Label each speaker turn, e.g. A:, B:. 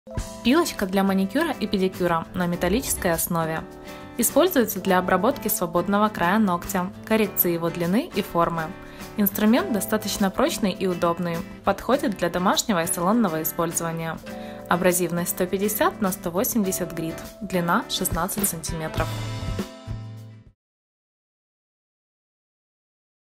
A: Пилочка для маникюра и педикюра на металлической основе. Используется для обработки свободного края ногтя, коррекции его длины и формы. Инструмент достаточно прочный и удобный, подходит для домашнего и салонного использования. Абразивность 150 на 180 грит, длина 16 см.